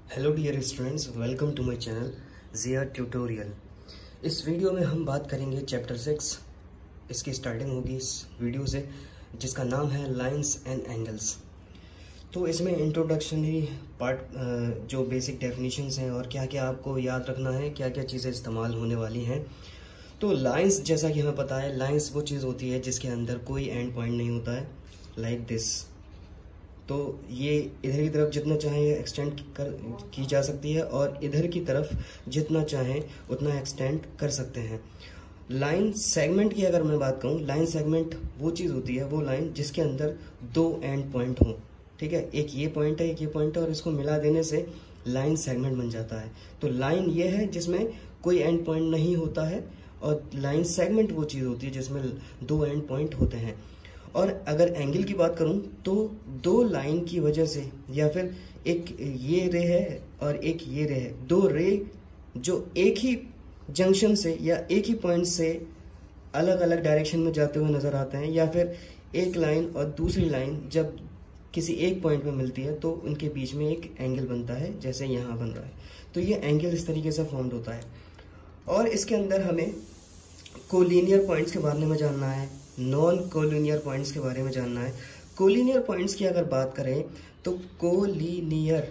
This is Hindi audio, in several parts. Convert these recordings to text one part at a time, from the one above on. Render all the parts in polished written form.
Hello dear students, welcome to my channel Zia tutorial. इस वीडियो में हम बात करेंगे चैप्टर 6। इसकी स्टार्टिंग होगी इस वीडियो से, जिसका नाम है लाइंस एंड एंगल्स। तो इसमें इंट्रोडक्शनरी पार्ट जो बेसिक डेफिनेशंस हैं और क्या क्या आपको याद रखना है, क्या क्या चीज़ें इस्तेमाल होने वाली हैं। तो लाइंस, जैसा कि हमें पता है, लाइंस वो चीज़ होती है जिसके अंदर कोई एंड पॉइंट नहीं होता है, लाइक दिस। तो ये इधर की तरफ जितना चाहे एक्सटेंड की जा सकती है और इधर की तरफ जितना चाहे उतना एक्सटेंड कर सकते हैं। लाइन सेगमेंट की अगर मैं बात कहूँ, लाइन सेगमेंट वो चीज़ होती है, वो लाइन जिसके अंदर दो एंड पॉइंट हों। ठीक है, एक ये पॉइंट है, एक ये पॉइंट है, और इसको मिला देने से लाइन सेगमेंट बन जाता है। तो लाइन ये है जिसमें कोई एंड पॉइंट नहीं होता है, और लाइन सेगमेंट वो चीज़ होती है जिसमें दो एंड पॉइंट होते हैं। और अगर एंगल की बात करूं तो दो लाइन की वजह से, या फिर एक ये रे है और एक ये रे है, दो रे जो एक ही जंक्शन से या एक ही पॉइंट से अलग अलग डायरेक्शन में जाते हुए नजर आते हैं, या फिर एक लाइन और दूसरी लाइन जब किसी एक पॉइंट में मिलती है तो उनके बीच में एक एंगल बनता है, जैसे यहाँ बन रहा है। तो ये एंगल इस तरीके से फॉर्म होता है। और इसके अंदर हमें कोलिनियर पॉइंट्स के बारे में जानना है, नॉन कोलिनियर पॉइंट्स के बारे में जानना है। कोलिनियर पॉइंट्स की अगर बात करें तो कोलिनियर,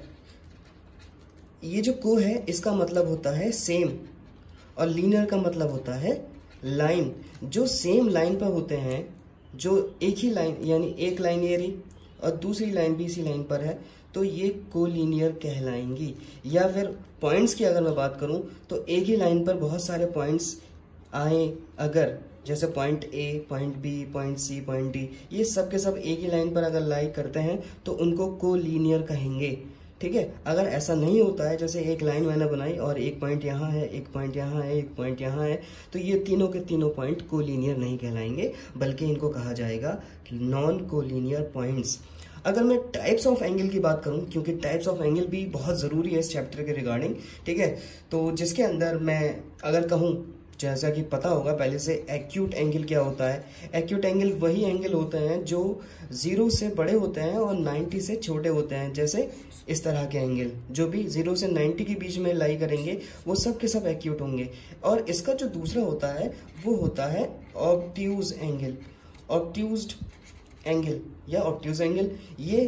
ये जो को है इसका मतलब होता है सेम, और लीनियर का मतलब होता है लाइन। जो सेम लाइन पर होते हैं, जो एक ही लाइन, यानी एक लाइन ये रही और दूसरी लाइन भी इसी लाइन पर है, तो ये कोलिनियर कहलाएंगी। या फिर पॉइंट्स की अगर मैं बात करूं तो एक ही लाइन पर बहुत सारे पॉइंट्स आए अगर, जैसे point A, point B, point C, point D, ये सब के सब एक ही लाइन पर अगर लाई करते हैं तो उनको कोलिनियर कहेंगे। ठीक है, अगर ऐसा नहीं होता है, जैसे एक लाइन मैंने बनाई और एक पॉइंट यहाँ है, एक पॉइंट यहाँ है, एक पॉइंट यहाँ है, तो ये तीनों के तीनों पॉइंट कोलिनियर नहीं कहलाएंगे, बल्कि इनको कहा जाएगा नॉन कोलिनियर पॉइंट्स। अगर मैं टाइप्स ऑफ एंगल की बात करूं, क्योंकि टाइप्स ऑफ एंगल भी बहुत ज़रूरी है इस चैप्टर के रिगार्डिंग, ठीक है, तो जिसके अंदर मैं अगर कहूं, जैसा कि पता होगा पहले से, एक्यूट एंगल क्या होता है। एक्यूट एंगल वही एंगल होते हैं जो 0 से बड़े होते हैं और 90 से छोटे होते हैं। जैसे इस तरह के एंगल जो भी 0 से 90 के बीच में लाई करेंगे, वो सब के सब एक्यूट होंगे। और इसका जो दूसरा होता है वो होता है ऑब्ट्यूज एंगल। ऑब्ट्यूज्ड एंगल या ऑब्ट्यूज एंगल, ये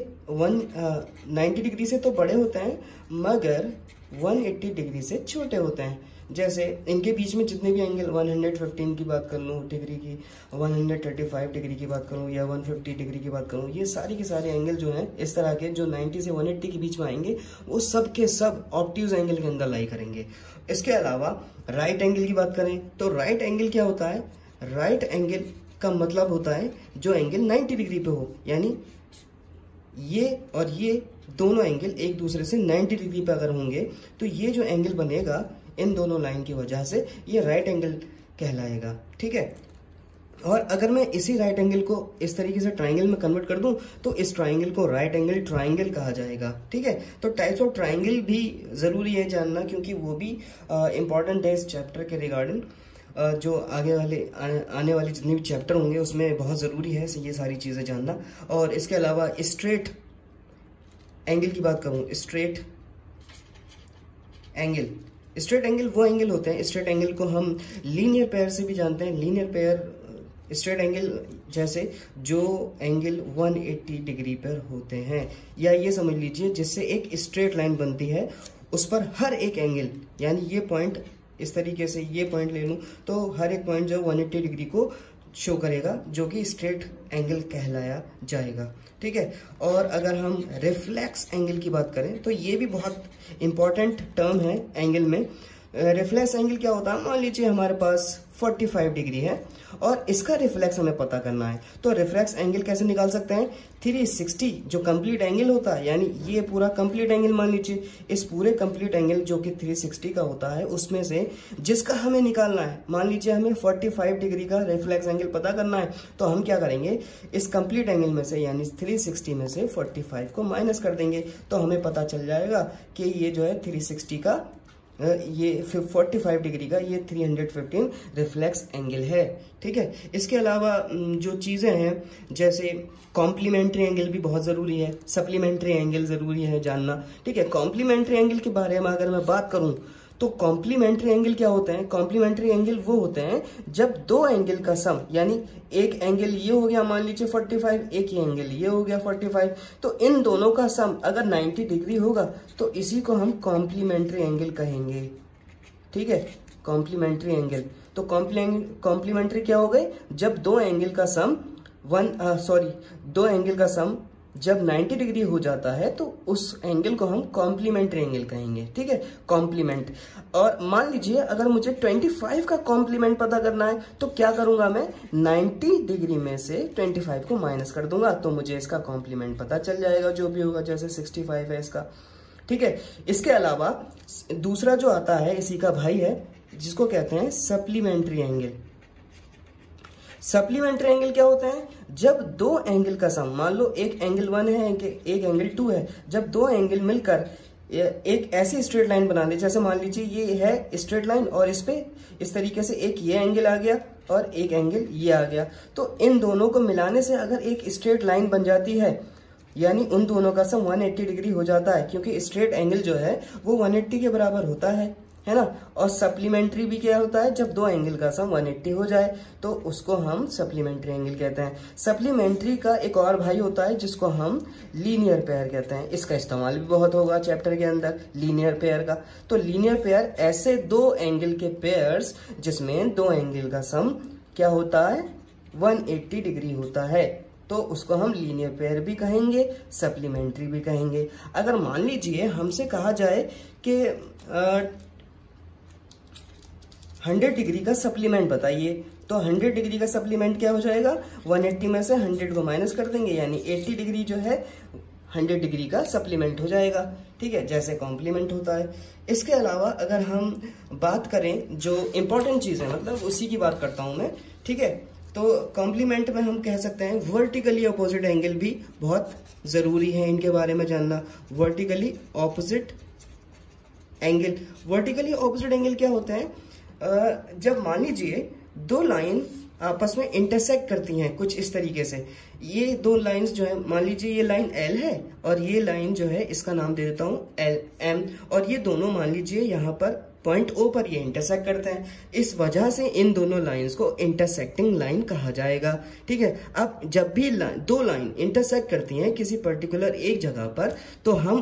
90 डिग्री से तो बड़े होते हैं मगर 180 डिग्री से छोटे होते हैं। जैसे इनके बीच में जितने भी एंगल, 115 की बात कर लूँ डिग्री की, 135 डिग्री की बात करूँ, या 150 डिग्री की बात करूँ, ये सारी के सारे एंगल जो हैं इस तरह के, जो 90 से 180 के बीच में आएंगे, वो सब के सब ऑब्ट्यूज एंगल के अंदर लाई करेंगे। इसके अलावा राइट एंगल की बात करें तो राइट एंगल क्या होता है? राइट एंगल का मतलब होता है जो एंगल 90 डिग्री पे हो, यानी ये और ये दोनों एंगल एक दूसरे से 90 डिग्री पे अगर होंगे तो ये जो एंगल बनेगा इन दोनों लाइन की वजह से, ये राइट एंगल कहलाएगा। ठीक है, और अगर मैं इसी राइट एंगल को इस तरीके से ट्राइंगल में कन्वर्ट कर दूं तो इस ट्राइंगल को राइट एंगल ट्राइंगल कहा जाएगा। ठीक है, तो टाइप्स ऑफ ट्राइंगल भी जरूरी है जानना, क्योंकि वो भी इंपॉर्टेंट है इस चैप्टर के रिगार्डिंग। जो आने वाले जितने भी चैप्टर होंगे उसमें बहुत ज़रूरी है ये सारी चीज़ें जानना। और इसके अलावा स्ट्रेट एंगल की बात करूँ, स्ट्रेट एंगल वो एंगल होते हैं, स्ट्रेट एंगल को हम लीनियर पेयर से भी जानते हैं। लीनियर पेयर स्ट्रेट एंगल जैसे जो एंगल 180 डिग्री पर होते हैं, या ये समझ लीजिए जिससे एक स्ट्रेट लाइन बनती है, उस पर हर एक एंगल, यानी ये पॉइंट इस तरीके से ये पॉइंट ले लूं तो हर एक पॉइंट जो 180 डिग्री को शो करेगा, जो कि स्ट्रेट एंगल कहलाया जाएगा। ठीक है, और अगर हम रिफ्लेक्स एंगल की बात करें तो ये भी बहुत इंपॉर्टेंट टर्म है एंगल में। रिफ्लेक्स एंगल क्या होता है? मान लीजिए हमारे पास 45 डिग्री है और इसका रिफ्लेक्स हमें पता करना है, तो रिफ्लेक्स एंगल कैसे निकाल सकते हैं? 360 जो कंप्लीट एंगल होता है, यानी ये पूरा कंप्लीट एंगल मान लीजिए, इस पूरे कंप्लीट एंगल जो कि 360 का होता है, उसमें से जिसका हमें निकालना है, मान लीजिए हमें 45 डिग्री का रिफ्लेक्स एंगल पता करना है, तो हम क्या करेंगे, इस कंप्लीट एंगल में से यानी 360 में से 45 को माइनस कर देंगे, तो हमें पता चल जाएगा कि ये जो है 360 का ये 45 डिग्री का, ये 315 रिफ्लेक्स एंगल है। ठीक है, इसके अलावा जो चीज़ें हैं जैसे कॉम्प्लीमेंट्री एंगल भी बहुत ज़रूरी है, सप्लीमेंट्री एंगल ज़रूरी है जानना। ठीक है, कॉम्प्लीमेंट्री एंगल के बारे में अगर मैं बात करूं तो कॉम्प्लीमेंट्री एंगल क्या होते हैं? कॉम्प्लीमेंट्री एंगल वो होते हैं जब दो एंगल का सम, यानी एक एंगल ये हो गया मान लीजिए 45, एक ही एंगल ये हो गया 45, तो इन दोनों का सम अगर 90 डिग्री होगा तो इसी को हम कॉम्प्लीमेंट्री एंगल कहेंगे। ठीक है, कॉम्प्लीमेंट्री एंगल। तो कॉम्प्लीमेंट्री क्या हो गए? जब दो एंगल का सम दो एंगल का सम जब 90 डिग्री हो जाता है तो उस एंगल को हम कॉम्प्लीमेंट्री एंगल कहेंगे। ठीक है, कॉम्प्लीमेंट। और मान लीजिए अगर मुझे 25 का कॉम्प्लीमेंट पता करना है तो क्या करूंगा मैं? 90 डिग्री में से 25 को माइनस कर दूंगा तो मुझे इसका कॉम्प्लीमेंट पता चल जाएगा जो भी होगा, जैसे 65 है इसका। ठीक है, इसके अलावा दूसरा जो आता है इसी का भाई है जिसको कहते हैं सप्लीमेंट्री एंगल। सप्लीमेंट्री एंगल क्या होता है? जब दो एंगल का सम, मान लो एक एंगल 1 है एक एंगल 2 है, जब दो एंगल मिलकर एक ऐसी स्ट्रेट लाइन बना दे, जैसे मान लीजिए ये है स्ट्रेट लाइन और इस पे इस तरीके से एक ये एंगल आ गया और एक एंगल ये आ गया, तो इन दोनों को मिलाने से अगर एक स्ट्रेट लाइन बन जाती है, यानी उन दोनों का सम 180 डिग्री हो जाता है, क्योंकि स्ट्रेट एंगल जो है वो 180 के बराबर होता है ना। और सप्लीमेंट्री भी क्या होता है? जब दो एंगल का सम 180 हो जाए तो उसको हम सप्लीमेंट्री एंगल कहते हैं। सप्लीमेंट्री का एक और भाई होता है जिसको हम लीनियर पेयर कहते हैं। इसका इस्तेमाल भी बहुत होगा चैप्टर के अंदर, लीनियर पेयर का। तो लीनियर पेयर ऐसे दो एंगल के पेयर्स जिसमें दो एंगल का सम क्या होता है? 180 डिग्री होता है, तो उसको हम लीनियर पेयर भी कहेंगे, सप्लीमेंट्री भी कहेंगे। अगर मान लीजिए हमसे कहा जाए कि 100 डिग्री का सप्लीमेंट बताइए, तो 100 डिग्री का सप्लीमेंट क्या हो जाएगा? 180 में से 100 को माइनस कर देंगे, यानी 80 डिग्री जो है 100 डिग्री का सप्लीमेंट हो जाएगा। ठीक है, जैसे कॉम्प्लीमेंट होता है। इसके अलावा अगर हम बात करें जो इंपॉर्टेंट चीज है, मतलब उसी की बात करता हूं मैं। ठीक है, तो कॉम्प्लीमेंट में हम कह सकते हैं वर्टिकली अपोजिट एंगल भी बहुत जरूरी है, इनके बारे में जानना। Vertically opposite angle, vertically opposite angle क्या होते हैं? जब मान लीजिए दो लाइन आपस में इंटरसेक्ट करती हैं कुछ इस तरीके से, ये दो लाइंस जो है, मान लीजिए ये लाइन L है और ये लाइन जो है इसका नाम दे देता हूं M, और ये दोनों मान लीजिए यहाँ पर पॉइंट O पर ये इंटरसेक्ट करते हैं, इस वजह से इन दोनों लाइंस को इंटरसेक्टिंग लाइन कहा जाएगा। ठीक है, अब जब भी दो लाइन इंटरसेक्ट करती हैं किसी पर्टिकुलर एक जगह पर, तो हम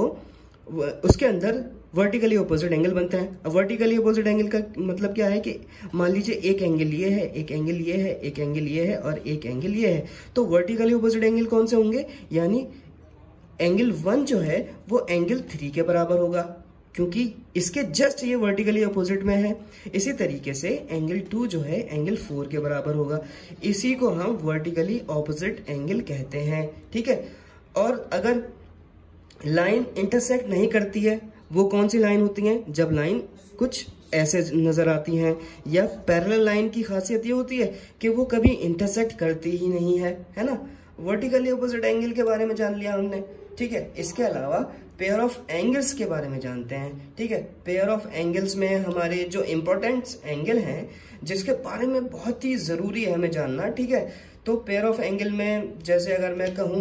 उसके अंदर वर्टिकली ऑपोजिट एंगल बनते हैं। अब वर्टिकली ऑपोजिट एंगल का मतलब क्या है कि मान लीजिए एक एंगल ये है, एक एंगल ये है, एक एंगल ये है और एक एंगल ये है, तो वर्टिकली ऑपोजिट एंगल कौन से होंगे? यानी एंगल 1 जो है वो एंगल 3 के बराबर होगा, क्योंकि इसके जस्ट ये वर्टिकली अपोजिट में है। इसी तरीके से एंगल 2 जो है एंगल 4 के बराबर होगा। इसी को हम वर्टिकली ऑपोजिट एंगल कहते हैं। ठीक है, और अगर लाइन इंटरसेक्ट नहीं करती है, वो कौन सी लाइन होती है? जब लाइन कुछ ऐसे नजर आती हैं, या पैरेलल लाइन की खासियत ये होती है कि वो कभी इंटरसेक्ट करती ही नहीं है, है ना। वर्टिकली ऑपोजिट एंगल के बारे में जान लिया हमने। ठीक है, इसके अलावा पेयर ऑफ एंगल्स के बारे में जानते हैं। ठीक है, पेयर ऑफ एंगल्स में हमारे जो इंपॉर्टेंट एंगल हैं जिसके बारे में बहुत ही जरूरी है हमें जानना। ठीक है, तो पेयर ऑफ एंगल में जैसे अगर मैं कहूं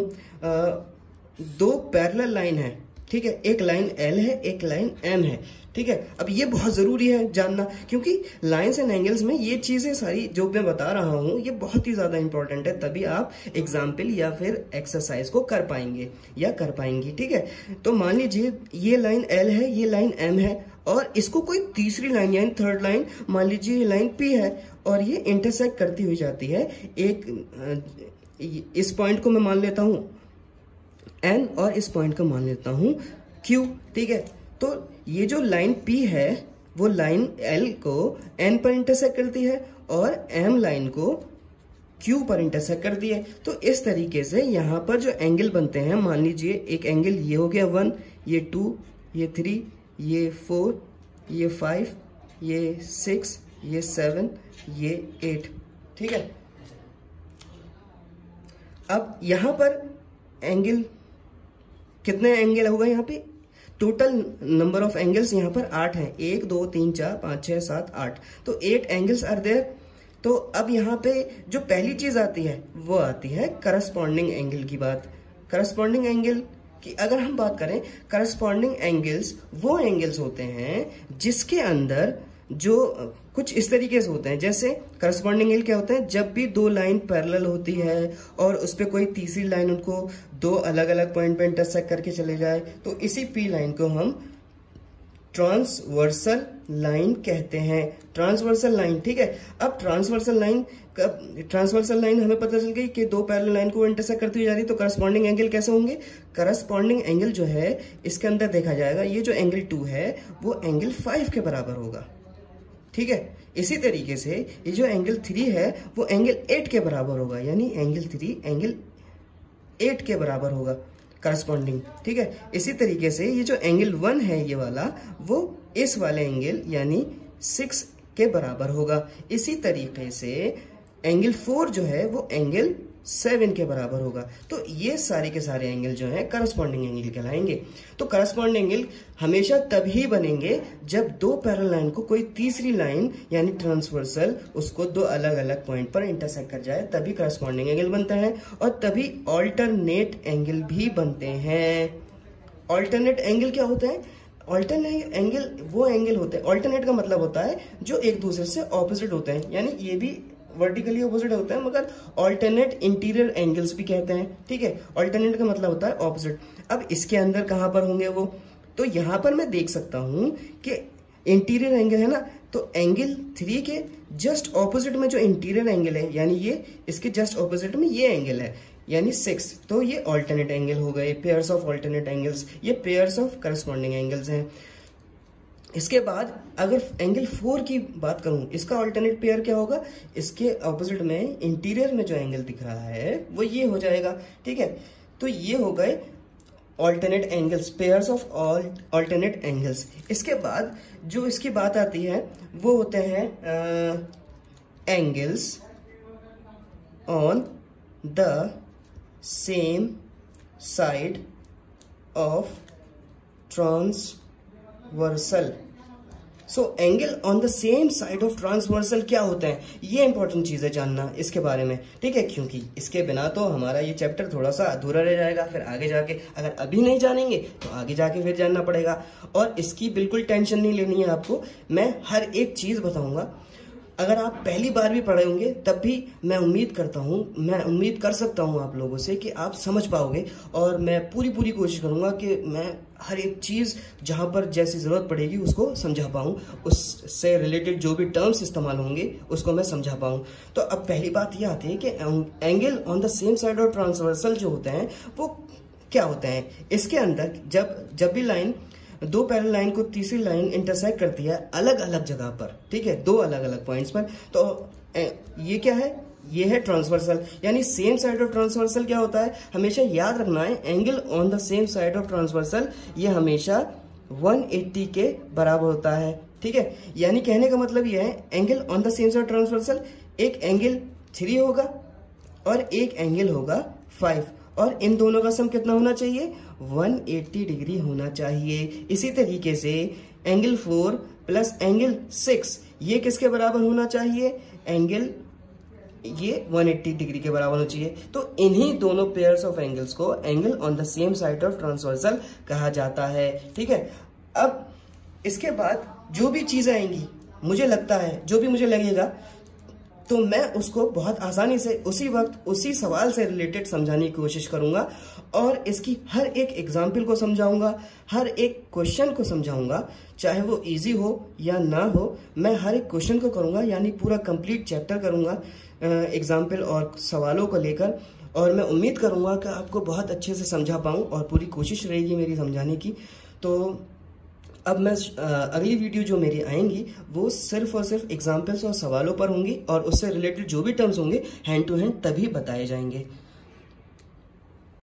दो पैरेलल लाइन है, ठीक है, एक लाइन L है, एक लाइन M है। ठीक है, अब ये बहुत जरूरी है जानना, क्योंकि लाइंस एंड एंगल्स में ये चीजें सारी जो मैं बता रहा हूं ये बहुत ही ज्यादा इंपॉर्टेंट है, तभी आप एग्जाम्पल या फिर एक्सरसाइज को कर पाएंगे या कर पाएंगी। ठीक है, तो मान लीजिए ये लाइन L है, ये लाइन M है, और इसको कोई तीसरी लाइन यानी थर्ड लाइन, मान लीजिए ये लाइन P है और ये इंटरसेक्ट करती हुई जाती है। एक इस पॉइंट को मैं मान लेता हूं N और इस पॉइंट को मान लेता हूं Q। ठीक है, तो ये जो लाइन P है वो लाइन L को N पर इंटरसेक्ट करती है और M लाइन को Q पर इंटरसेक्ट करती है। तो इस तरीके से यहाँ पर जो एंगल बनते हैं, मान लीजिए एक एंगल ये हो गया 1, ये 2, ये 3, ये 4, ये 5, ये 6, ये 7, ये 8। ठीक है, अब यहाँ पर एंगल कितने एंगल होगा यहाँ पे? टोटल नंबर ऑफ एंगल्स यहाँ पर 8 हैं, 1 2 3 4 5 6 7 8, तो 8 एंगल्स आर देयर। तो अब यहाँ पे जो पहली चीज आती है वो आती है करस्पॉन्डिंग एंगल की बात। करस्पॉन्डिंग एंगल की अगर हम बात करें, करस्पॉन्डिंग एंगल्स वो एंगल्स होते हैं जिसके अंदर जो कुछ इस तरीके से होते हैं। जैसे करस्पॉन्डिंग एंगल क्या होता है, जब भी दो लाइन पैरेलल होती है और उस पर कोई तीसरी लाइन उनको दो अलग अलग पॉइंट पे इंटरसेक्ट करके चले जाए, तो इसी पी लाइन को हम ट्रांसवर्सल लाइन कहते हैं। ट्रांसवर्सल लाइन, ठीक है। अब ट्रांसवर्सल लाइन हमें पता चल गई कि दो पैरेलल लाइन को इंटरसेक्ट करती हुई जा रही है, तो करस्पॉन्डिंग एंगल कैसे होंगे? करस्पॉन्डिंग एंगल जो है इसके अंदर देखा जाएगा, ये जो एंगल 2 है वो एंगल 5 के बराबर होगा, ठीक है। इसी तरीके से ये जो एंगल 3 है वो एंगल 8 के बराबर होगा, यानी एंगल 3 एंगल 8 के बराबर होगा करस्पॉन्डिंग, ठीक है। इसी तरीके से ये जो एंगल 1 है ये वाला, वो इस वाले एंगल यानी 6 के बराबर होगा। इसी तरीके से एंगल 4 जो है वो एंगल 7 के बराबर होगा। तो ये सारे के सारे एंगल जो है करस्पॉन्डिंग एंगल कहलाएंगे। तो करस्पॉन्डिंग एंगल हमेशा तभी बनेंगे जब दो पैरेलल लाइन को कोई तीसरी लाइन यानी ट्रांसवर्सल उसको दो अलग अलग पॉइंट पर इंटरसेक्ट कर जाए, तभी करस्पॉन्डिंग एंगल बनता है और तभी ऑल्टरनेट एंगल भी बनते हैं। ऑल्टरनेट एंगल क्या होते हैं? ऑल्टरनेट एंगल वो एंगल होते हैं, ऑल्टरनेट का मतलब होता है जो एक दूसरे से ऑपोजिट होते हैं, यानी ये भी वर्टिकली ऑपोजिट होता है, मगर ऑल्टरनेट इंटीरियर एंगल्स भी कहते हैं, ठीक है। ऑल्टरनेट का मतलब होता है ऑपोजिट। अब इसके अंदर कहां पर होंगे वो? तो यहां पर मैं देख सकता हूं कि इंटीरियर एंगल है ना, तो एंगल 3 के जस्ट ऑपोजिट में जो इंटीरियर एंगल है, यानी ये इसके जस्ट ऑपोजिट में ये एंगल है, यानी 6, तो ये ऑल्टरनेट एंगल हो गए, पेयर्स ऑफ ऑल्टरनेट एंगल्स, ये पेयर्स ऑफ करस्पॉन्डिंग एंगल्स हैं। इसके बाद अगर एंगल 4 की बात करूं, इसका ऑल्टरनेट पेयर क्या होगा? इसके ऑपोजिट में इंटीरियर में जो एंगल दिख रहा है वो ये हो जाएगा, ठीक है। तो ये हो गए alternate angles, pairs of alternate angles. इसके बाद जो इसकी बात आती है वो होते हैं angles on the same side of transversal. So angle on the same side of transversal क्या होता है, ये इंपॉर्टेंट चीज है जानना इसके बारे में, ठीक है। क्योंकि इसके बिना तो हमारा ये चैप्टर थोड़ा सा अधूरा रह जाएगा, फिर आगे जाके अगर अभी नहीं जानेंगे तो आगे जाके फिर जानना पड़ेगा। और इसकी बिल्कुल टेंशन नहीं लेनी है आपको, मैं हर एक चीज बताऊंगा। अगर आप पहली बार भी पढ़े होंगे तब भी मैं उम्मीद कर सकता हूं आप लोगों से कि आप समझ पाओगे, और मैं पूरी कोशिश करूंगा कि मैं हर एक चीज जहां पर जैसी जरूरत पड़ेगी उसको समझा पाऊं, उससे रिलेटेड जो भी टर्म्स इस्तेमाल होंगे उसको मैं समझा पाऊं। तो अब पहली बात यह आती है कि angle on the same side of transversal जो होते हैं वो क्या होते हैं। इसके अंदर जब भी लाइन दो पैरेलल लाइन को तीसरी लाइन इंटरसेक्ट करती है अलग अलग जगह पर, ठीक है, दो अलग अलग पॉइंट्स पर, तो ये क्या है? ये है ट्रांसवर्सल, यानी सेम साइड ऑफ ट्रांसवर्सल क्या होता है, हमेशा याद रखना है, angle on the same side of transversal ये हमेशा 180 के बराबर होता है, ठीक है। यानी कहने का मतलब ये है, angle on the same side transversal एक एंगल 3 होगा और एक एंगल होगा 5, और इन दोनों का सम कितना होना चाहिए? 180 डिग्री होना चाहिए। इसी तरीके से एंगल 4 प्लस एंगल 6 ये किसके बराबर होना चाहिए? एंगल ये 180 डिग्री के बराबर होना चाहिए। तो इन्हीं दोनों पेयर्स ऑफ एंगल्स को angle on the same side of transversal कहा जाता है, ठीक है। अब इसके बाद जो भी चीजें आएंगी, मुझे लगता है जो भी मुझे लगेगा तो मैं उसको बहुत आसानी से उसी वक्त उसी सवाल से रिलेटेड समझाने की कोशिश करूंगा, और इसकी हर एक एग्जाम्पल को समझाऊंगा, हर एक क्वेश्चन को समझाऊंगा, चाहे वो इजी हो या ना हो, मैं हर एक क्वेश्चन को करूंगा, यानी पूरा कंप्लीट चैप्टर करूंगा एग्जाम्पल और सवालों को लेकर, और मैं उम्मीद करूंगा कि आपको बहुत अच्छे से समझा पाऊं, और पूरी कोशिश रहेगी मेरी समझाने की। तो अब मैं अगली वीडियो जो मेरी आएंगी वो सिर्फ और सिर्फ एग्जाम्पल्स और सवालों पर होंगी, और उससे रिलेटेड जो भी टर्म्स होंगे हैंड टू हैंड तभी बताए जाएंगे।